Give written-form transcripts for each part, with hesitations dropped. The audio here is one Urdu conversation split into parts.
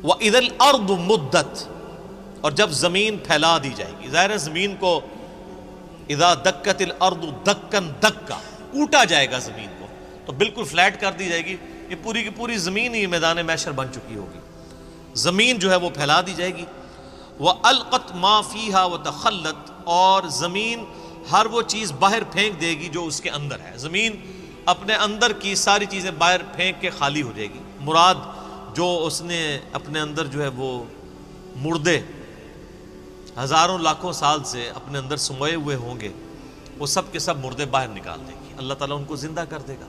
وَإِذَا الْأَرْضُ مُدَّتْ، اور جب زمین پھیلا دی جائے گی. ظاہر ہے زمین کو اذا دکت الارض دکن دکا، کوٹا جائے گا زمین کو، تو بالکل فلیٹ کر دی جائے گی. یہ پوری کی پوری زمین ہی میدان محشر بن چکی ہوگی. زمین جو ہے وہ پھیلا دی جائے گی. وَأَلْقَتْ مَا فِيهَا وَتَخَلَّتْ، اور زمین ہر وہ چیز باہر پھینک دے گی جو اس کے اندر ہے. زمین اپنے اندر کی ساری چیزیں باہر پھینک کے خالی ہو جائے گی. مراد جو اس نے اپنے اندر جو ہے وہ مردے ہزاروں لاکھوں سال سے اپنے اندر سموئے ہوئے ہوں گے، وہ سب کے سب مردے باہر نکال دے گی. اللہ تعالیٰ ان کو زندہ کر دے گا.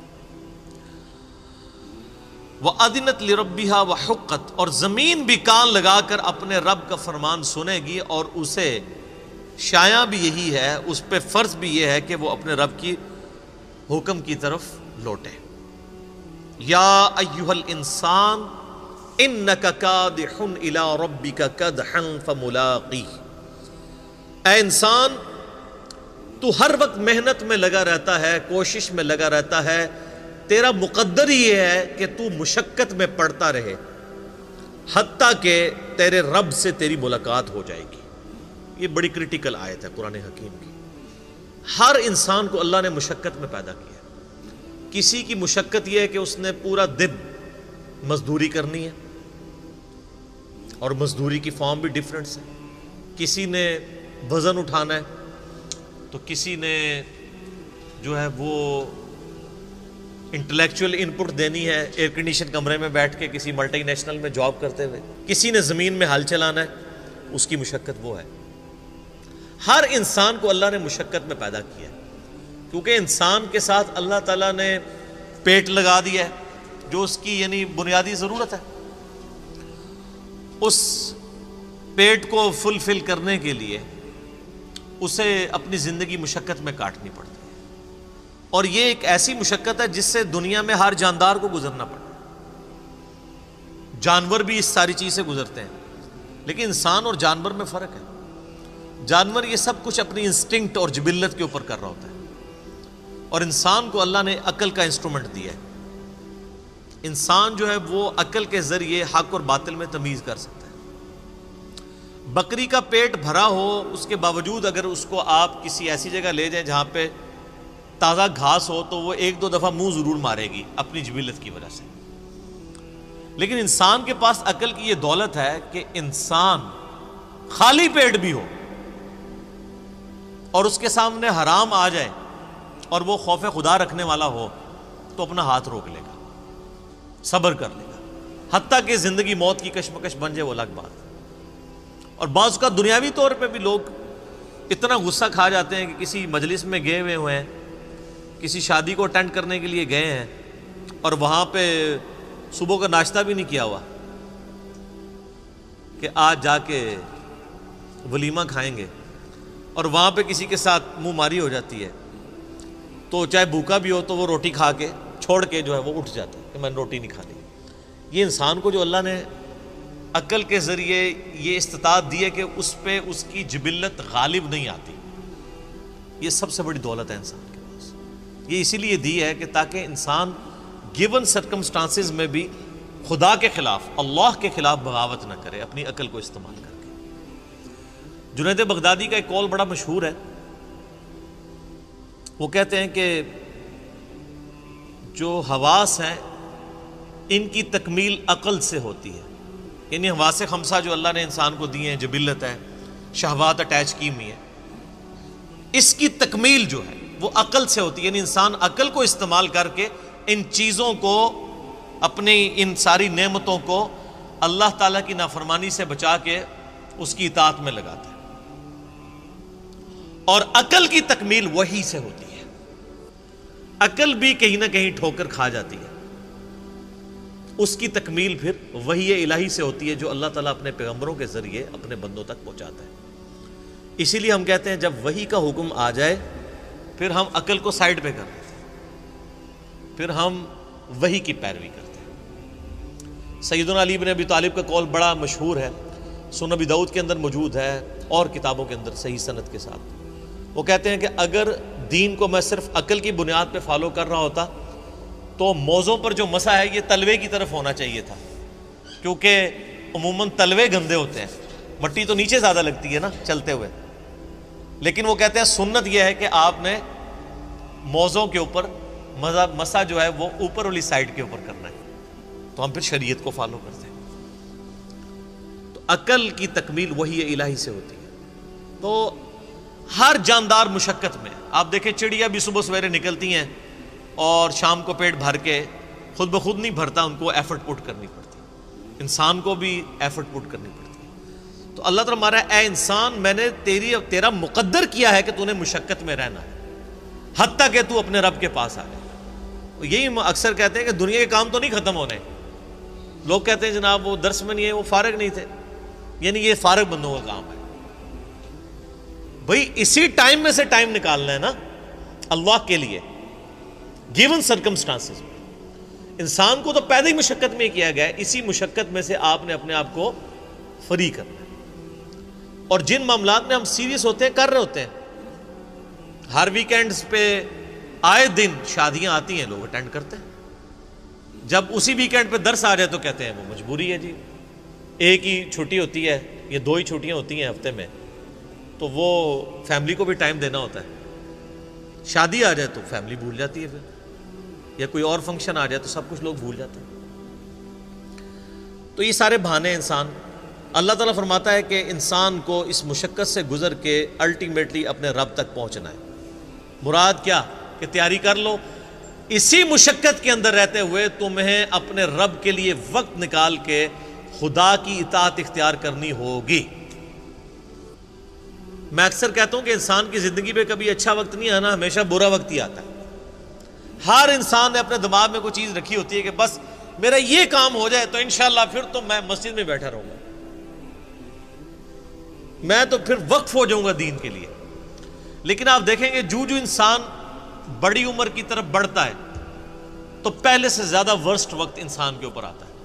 وَأَذِنَتْ لِرَبِّهَا وَحُقَّتْ، اور زمین بھی کان لگا کر اپنے رب کا فرمان سنے گی، اور اسے شایع بھی یہی ہے، اس پہ فرض بھی یہ ہے کہ وہ اپنے رب کی حکم کی طرف لوٹے. یا ایھا الانسان انک کادح الی ربک کدحا فملاقیہ، اے انسان تو ہر وقت محنت میں لگا رہتا ہے، کوشش میں لگا رہتا ہے، تیرا مقدر ہی یہ ہے کہ تو مشقت میں پڑتا رہے حتیٰ کہ تیرے رب سے تیری ملاقات ہو جائے گی. یہ بڑی کریٹیکل آیت ہے قرآن حکیم کی. ہر انسان کو اللہ نے مشقت میں پیدا کیا. کسی کی مشقت یہ ہے کہ اس نے پورا دن مزدوری کرنی ہے، اور مزدوری کی فارم بھی ڈیفرنٹ ہے. کسی نے وزن اٹھانا ہے، تو کسی نے جو ہے وہ انٹلیکچوئل انپٹ دینی ہے ایئر کنڈیشن کمرے میں بیٹھ کے کسی ملٹی نیشنل میں جاب کرتے ہوئے. کسی نے زمین میں ہل چلانا ہے، اس کی مشقت وہ ہے. ہر انسان کو اللہ نے مشقت میں پیدا کیا ہے، کیونکہ انسان کے ساتھ اللہ تعالیٰ نے پیٹ لگا دیا ہے جو اس کی یعنی بنیادی ضرورت ہے. اس پیٹ کو فلفل کرنے کے لیے اسے اپنی زندگی مشقت میں کاٹنی پڑتی ہے، اور یہ ایک ایسی مشقت ہے جس سے دنیا میں ہر جاندار کو گزرنا پڑتا ہے. جانور بھی اس ساری چیز سے گزرتے ہیں، لیکن انسان اور جانور میں فرق ہے. جانور یہ سب کچھ اپنی انسٹنکٹ اور جبلت کے اوپر کر رہا ہوتا ہے، اور انسان کو اللہ نے عقل کا انسٹرومنٹ دیا ہے. انسان جو ہے وہ عقل کے ذریعے حق اور باطل میں تمیز کر سکتا ہے. بکری کا پیٹ بھرا ہو، اس کے باوجود اگر اس کو آپ کسی ایسی جگہ لے جائیں جہاں پہ تازہ گھاس ہو تو وہ ایک دو دفعہ منہ ضرور مارے گی اپنی جبلت کی وجہ سے. لیکن انسان کے پاس عقل کی یہ دولت ہے کہ انسان خالی پیٹ بھی ہو اور اس کے سامنے حرام آ جائے اور وہ خوف خدا رکھنے والا ہو تو اپنا ہاتھ روک لے گا، صبر کر لے گا، حتیٰ کہ زندگی موت کی کشمکش بن جائے وہ الگ بات. اور بعض کا دنیاوی طور پہ بھی لوگ اتنا غصہ کھا جاتے ہیں کہ کسی مجلس میں گئے ہوئے ہیں، کسی شادی کو اٹینڈ کرنے کے لیے گئے ہیں، اور وہاں پہ صبح کا ناشتہ بھی نہیں کیا ہوا کہ آج جا کے ولیمہ کھائیں گے، اور وہاں پہ کسی کے ساتھ منہ ماری ہو جاتی ہے تو چاہے بھوکا بھی ہو تو وہ روٹی کھا کے چھوڑ کے جو ہے وہ اٹھ جاتا ہے کہ میں نے روٹی نہیں کھانی. یہ انسان کو جو اللہ نے عقل کے ذریعے یہ استطاعت دی ہے کہ اس پہ اس کی جبلت غالب نہیں آتی. یہ سب سے بڑی دولت ہے انسان کے پاس. یہ اسی لیے دی ہے کہ تاکہ انسان گیون سرکمسٹانسز میں بھی خدا کے خلاف، اللہ کے خلاف بغاوت نہ کرے اپنی عقل کو استعمال کر کے. جنید بغدادی کا ایک قول بڑا مشہور ہے. وہ کہتے ہیں کہ جو حواس ہیں ان کی تکمیل عقل سے ہوتی ہے. یعنی حواس خمسہ جو اللہ نے انسان کو دیے ہیں، جبلت ہے، شہوات اٹیچ کی ہوئی ہے، اس کی تکمیل جو ہے وہ عقل سے ہوتی ہے. یعنی انسان عقل کو استعمال کر کے ان چیزوں کو، اپنی ان ساری نعمتوں کو اللہ تعالیٰ کی نافرمانی سے بچا کے اس کی اطاعت میں لگاتا ہے. اور عقل کی تکمیل وحی سے ہوتی ہے. عقل بھی کہیں نہ کہیں ٹھوکر کھا جاتی ہے، اس کی تکمیل پھر وحی الہی سے ہوتی ہے جو اللہ تعالیٰ اپنے پیغمبروں کے ذریعے اپنے بندوں تک پہنچاتا ہے. اسی لیے ہم کہتے ہیں جب وحی کا حکم آ جائے پھر ہم عقل کو سائڈ پہ کر دیتے ہیں، پھر ہم وحی کی پیروی کرتے ہیں. سیدنا علی بن ابی طالب کا قول بڑا مشہور ہے، سنن ابی داؤد کے اندر موجود ہے اور کتابوں کے اندر صحیح سند کے ساتھ. وہ کہتے ہیں کہ اگر دین کو میں صرف عقل کی بنیاد پہ فالو کر رہا ہوتا تو موضوع پر جو مسا ہے یہ تلوے کی طرف ہونا چاہیے تھا، کیونکہ عموماً تلوے گندے ہوتے ہیں، مٹی تو نیچے زیادہ لگتی ہے نا چلتے ہوئے، لیکن وہ کہتے ہیں سنت یہ ہے کہ آپ نے موزوں کے اوپر مسا جو ہے وہ اوپر والی سائڈ کے اوپر کرنا ہے، تو ہم پھر شریعت کو فالو کرتے ہیں۔ تو عقل کی تکمیل وہی الہی سے ہوتی ہے۔ تو ہر جاندار مشقت میں، آپ دیکھیں چڑیا بھی صبح سویرے نکلتی ہیں اور شام کو پیٹ بھر کے خود بخود نہیں بھرتا، ان کو ایفرٹ پٹ کرنی پڑتی ہے، انسان کو بھی ایفرٹ پٹ کرنی پڑتی ہے۔ تو اللہ تعالیٰ ہمارا اے انسان، میں نے تیرا مقدر کیا ہے کہ تو نے مشقت میں رہنا ہے، حتیٰ کہ تو اپنے رب کے پاس آ جائے۔ یہی اکثر کہتے ہیں کہ دنیا کے کام تو نہیں ختم ہونے، لوگ کہتے ہیں جناب وہ درس میں نہیں ہے، وہ فارغ نہیں تھے، یعنی یہ فارغ بندوں کا کام ہے۔ بھئی اسی ٹائم میں سے ٹائم نکالنا ہے نا اللہ کے لیے، گیون سرکمسٹانسز میں۔ انسان کو تو پیدا ہی مشقت میں کیا گیا ہے، اسی مشقت میں سے آپ نے اپنے آپ کو فری کرنا ہے۔ اور جن معاملات میں ہم سیریس ہوتے ہیں، کر رہے ہوتے ہیں، ہر ویکینڈز پہ آئے دن شادیاں آتی ہیں، لوگ اٹینڈ کرتے ہیں، جب اسی ویکینڈ پہ درس آ جائے تو کہتے ہیں وہ مجبوری ہے جی، ایک ہی چھٹی ہوتی ہے، یہ 2 ہی چھٹیاں ہوتی ہیں ہفتے میں، تو وہ فیملی کو بھی ٹائم دینا ہوتا ہے۔ شادی آ جائے تو فیملی بھول جاتی ہے، پھر یا کوئی اور فنکشن آ جائے تو سب کچھ لوگ بھول جاتے ہیں۔ تو یہ سارے بہانے انسان، اللہ تعالیٰ فرماتا ہے کہ انسان کو اس مشقت سے گزر کے الٹیمیٹلی اپنے رب تک پہنچنا ہے۔ مراد کیا کہ تیاری کر لو، اسی مشقت کے اندر رہتے ہوئے تمہیں اپنے رب کے لیے وقت نکال کے خدا کی اطاعت اختیار کرنی ہوگی۔ میں اکثر کہتا ہوں کہ انسان کی زندگی پہ کبھی اچھا وقت نہیں آنا، ہمیشہ برا وقت ہی آتا ہے۔ ہر انسان نے اپنے دماغ میں کوئی چیز رکھی ہوتی ہے کہ بس میرا یہ کام ہو جائے تو انشاءاللہ پھر تو میں مسجد میں بیٹھا رہوں گا، میں تو پھر وقف ہو جاؤں گا دین کے لیے۔ لیکن آپ دیکھیں گے جو انسان بڑی عمر کی طرف بڑھتا ہے تو پہلے سے زیادہ ورسٹ وقت انسان کے اوپر آتا ہے۔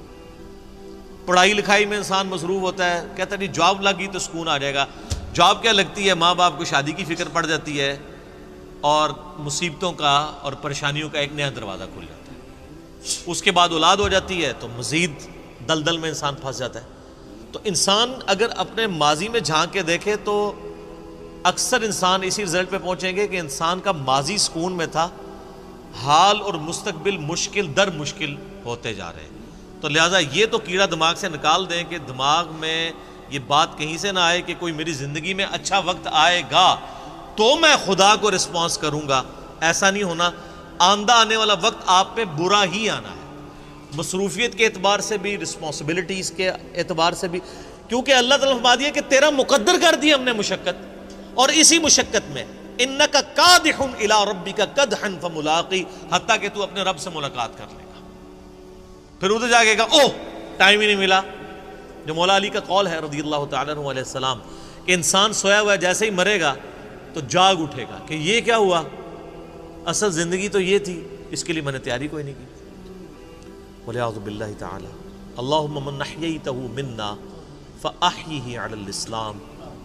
پڑھائی لکھائی میں انسان مصروف ہوتا ہے، کہتا ہے نہیں جاب لگ گئی تو سکون آ جائے گا۔ جاب کیا لگتی ہے، ماں باپ کو شادی کی فکر پڑ جاتی ہے اور مصیبتوں کا اور پریشانیوں کا ایک نیا دروازہ کھل جاتا ہے۔ اس کے بعد اولاد ہو جاتی ہے تو مزید دلدل میں انسان پھنس جاتا ہے۔ تو انسان اگر اپنے ماضی میں جھانک کے دیکھے تو اکثر انسان اسی رزلٹ پہ پہنچیں گے کہ انسان کا ماضی سکون میں تھا، حال اور مستقبل مشکل در مشکل ہوتے جا رہے ہیں۔ تو لہٰذا یہ تو کیڑا دماغ سے نکال دیں کہ دماغ میں یہ بات کہیں سے نہ آئے کہ کوئی میری زندگی میں اچھا وقت آئے گا تو میں خدا کو رسپانس کروں گا۔ ایسا نہیں ہونا، آندہ آنے والا وقت آپ پہ برا ہی آنا ہے، مصروفیت کے اعتبار سے بھی، رسپانسبلٹیز کے اعتبار سے بھی، کیونکہ اللہ تعالیٰ فرما دیا کہ تیرا مقدر کر دی ہم نے مشقت، اور اسی مشقت میں انک کادح الی ربک کدحا فملاقی، حتیٰ کہ تو اپنے رب سے ملاقات کر لے گا۔ پھر ادھر جا کے کہا اوہ ٹائم ہی نہیں ملا، جو مولا علی کا قول ہے رضی اللہ تعالیٰ عنہ علیہ السلام کہ انسان سویا ہوا ہے جیسے ہی مرے گا تو جاگ اٹھے گا کہ یہ کیا ہوا، اصل زندگی تو یہ تھی، اس کے لیے میں نے تیاری کوئی نہیں کی۔ وَلِعَوْذُ بِاللَّهِ تَعَالَى اللہم من احییتہ منا فاحیہ علی الاسلام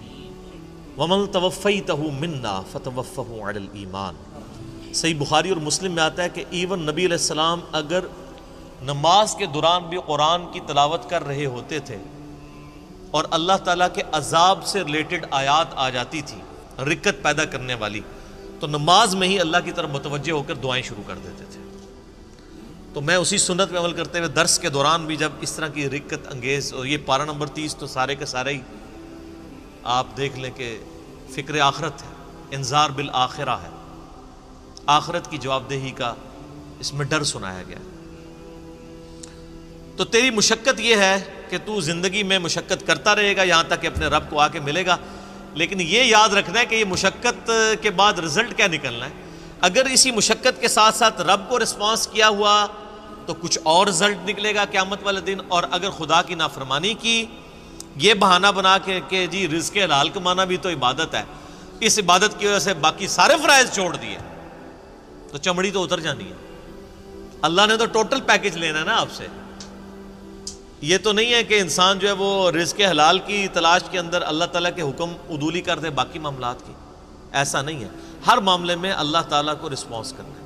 ومن توفیتہ منا فتوفہ علی الایمان۔ صحیح بخاری اور مسلم میں آتا ہے کہ ایون نبی علیہ السلام اگر نماز کے دوران بھی قرآن کی تلاوت کر رہے ہوتے تھے اور اللہ تعالیٰ کے عذاب سے ریلیٹڈ آیات آ جاتی تھی رکت پیدا کرنے والی، تو نماز میں ہی اللہ کی طرف متوجہ ہو کر دعائیں شروع کر دیتے تھے۔ تو میں اسی سنت پہ عمل کرتے ہوئے درس کے دوران بھی جب اس طرح کی رکت انگیز، اور یہ پارہ نمبر 30 تو سارے کے سارے ہی آپ دیکھ لیں کہ فکر آخرت ہے، انذار بالآخرہ ہے، آخرت کی جواب دہی کا اس میں ڈر سنایا گیا ہے۔ تو تیری مشقت یہ ہے کہ تو زندگی میں مشقت کرتا رہے گا یہاں تک کہ اپنے رب کو آ کے ملے گا، لیکن یہ یاد رکھنا ہے کہ یہ مشقت کے بعد رزلٹ کیا نکلنا ہے۔ اگر اسی مشقت کے ساتھ ساتھ رب کو رسپانس کیا ہوا تو کچھ اور رزلٹ نکلے گا قیامت والے دن، اور اگر خدا کی نافرمانی کی، یہ بہانہ بنا کے کہ جی رزق حلال کمانا بھی تو عبادت ہے، اس عبادت کی وجہ سے باقی سارے فرائض چھوڑ دیے، تو چمڑی تو اتر جانی ہے۔ اللہ نے تو ٹوٹل پیکج لینا ہے نا آپ سے۔ یہ تو نہیں ہے کہ انسان جو ہے وہ رزق حلال کی تلاش کے اندر اللہ تعالیٰ کے حکم عدولی کر دے باقی معاملات کی، ایسا نہیں ہے۔ ہر معاملے میں اللہ تعالیٰ کو رسپانس کرنا ہے۔